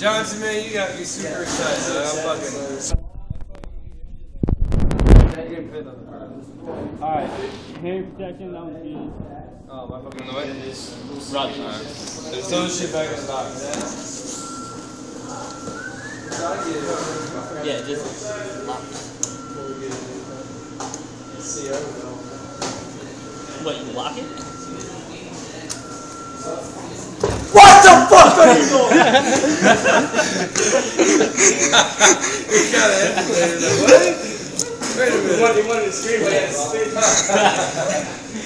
Johnson, man, you got me super excited. I'm fucking. Alright, hearing protection, that was good. Oh, am I fucking in the way? Roger. Alright. There's some shit back in the box. Yeah, just lock. What, you lock it? What the fuck are you doing? You got it. What? Wait a minute. He wanted to scream, but he had to spit.